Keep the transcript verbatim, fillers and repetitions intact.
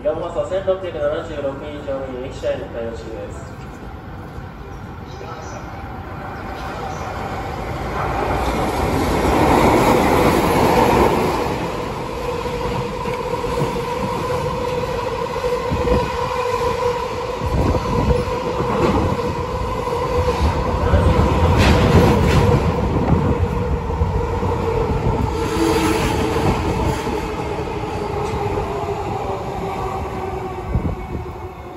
業務放送せんろっぴゃくななじゅうろく以上に駅舎への対応中です。